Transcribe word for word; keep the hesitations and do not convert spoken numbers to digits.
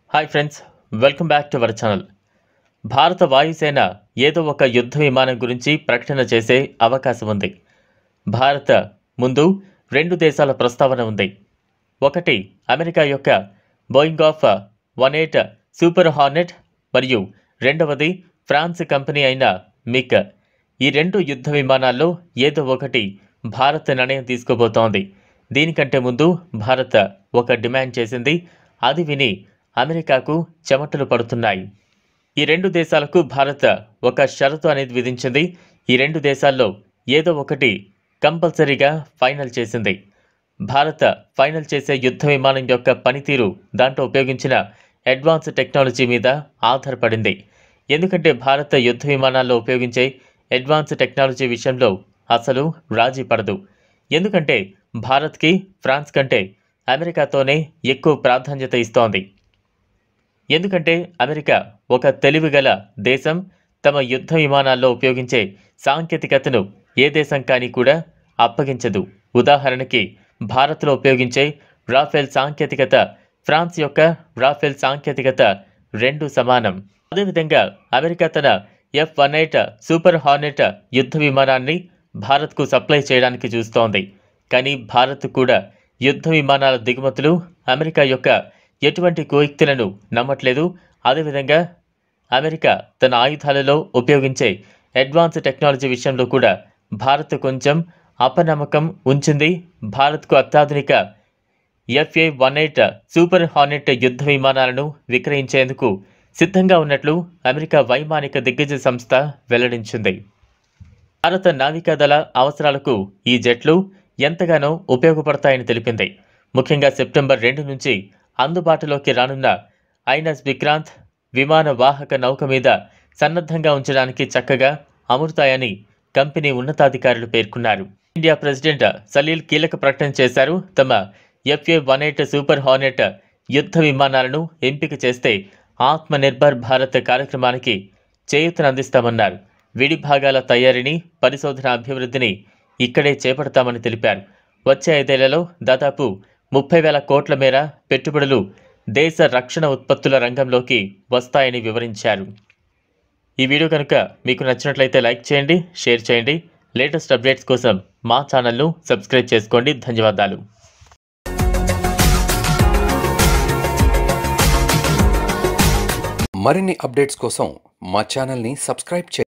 Hi friends, welcome back to our channel. భారత వాయుసేన ఏదో ఒక యుద్ధ విమానం గురించి ప్రకటన చేసే అవకాశం ఉంది. భారత ముందు రెండు దేశాల ప్రస్తావన ఉంది. ఒకటి అమెరికా యొక్క Boeing F one eight super hornet మరియు రెండవది ఫ్రాన్స్ కంపెనీ అయిన మిగ్. ఈ రెండు యుద్ధ విమానాల్లో ఏదో ఒకటి భారత్ నిర్ణయం తీసుకోబోతోంది. దీనికంటే ముందు భారత్ ఒక డిమాండ్ చేసింది. అది విని అమెరికాకు చెమటలు పడుతున్నాయి. ఈ రెండు దేశాలకు భారత్ ఒక షరతు అనేది విధించింది. ఈ రెండు దేశాల్లో ఏదో ఒకటి కంపల్సరీగా ఫైనల్ చేసింది. భారత్ ఫైనల్ చేసే యుద్ధ విమానం యొక్క పనితీరు దాంట్లో ఉపయోగించిన అడ్వాన్స్ టెక్నాలజీ మీద ఆధారపడింది. ఎందుకంటే భారత యుద్ధ విమానాల్లో ఉపయోగించే అడ్వాన్స్ టెక్నాలజీ విషయంలో అసలు రాజీ పడదు. ఎందుకంటే భారత్కి ఫ్రాన్స్ కంటే అమెరికాతోనే ఎక్కువ ప్రాధాన్యత ఇస్తోంది. ఎందుకంటే అమెరికా ఒక తెలివిగల దేశం. తమ యుద్ధ విమానాల్లో ఉపయోగించే సాంకేతికతను ఏ దేశం కానీ కూడా అప్పగించదు. ఉదాహరణకి భారత్లో ఉపయోగించే రాఫెల్ సాంకేతికత ఫ్రాన్స్ యొక్క రాఫెల్ సాంకేతికత రెండు సమానం. అదేవిధంగా అమెరికా తన F one eight super hornet యుద్ధ విమానాన్ని భారత్కు సప్లై చేయడానికి చూస్తోంది. కానీ భారత్ కూడా యుద్ధ విమానాల దిగుమతులు అమెరికా యొక్క ఎటువంటి కుయుక్తులను నమ్మట్లేదు. అదేవిధంగా అమెరికా తన ఆయుధాలలో ఉపయోగించే అడ్వాన్స్ టెక్నాలజీ విషయంలో కూడా భారత్ కొంచెం అపనమ్మకం ఉంచింది. భారత్కు అత్యాధునిక F A one eight super hornet యుద్ధ విమానాలను విక్రయించేందుకు సిద్ధంగా ఉన్నట్లు అమెరికా వైమానిక దిగ్గజ సంస్థ వెల్లడించింది. భారత నావికాదళ అవసరాలకు ఈ జెట్లు ఎంతగానో ఉపయోగపడతాయని తెలిపింది. ముఖ్యంగా సెప్టెంబర్ రెండు నుంచి అందుబాటులోకి రానున్న ఐఎన్ఎస్ విక్రాంత్ విమాన వాహక నౌక మీద సన్నద్ధంగా ఉంచడానికి చక్కగా అమరుతాయని కంపెనీ ఉన్నతాధికారులు పేర్కొన్నారు. ఇండియా ప్రెసిడెంట్ సలీల్ కీలక ప్రకటన చేశారు. తమ F A one eight super hornet యుద్ధ విమానాలను ఎంపిక చేస్తే ఆత్మ నిర్భర్ భారత్ కార్యక్రమానికి చేయూతనందిస్తామన్నారు. విడి భాగాల తయారీని, పరిశోధన, అభివృద్ధిని ఇక్కడే చేపడతామని తెలిపారు. వచ్చే ఐదేళ్లలో దాదాపు ముప్పై వేల కోట్ల మేర పెట్టుబడులు దేశ రక్షణ ఉత్పత్తుల రంగంలోకి వస్తాయని వివరించారు. ఈ వీడియో కనుక మీకు నచ్చినట్లయితే లైక్ చేయండి, షేర్ చేయండి. లేటెస్ట్ అప్డేట్స్ కోసం మా ఛానల్ను సబ్స్క్రైబ్ చేసుకోండి. ధన్యవాదాలు. మరిన్ని అప్డేట్స్ కోసం మా ఛానల్ని సబ్స్క్రైబ్ చేయండి.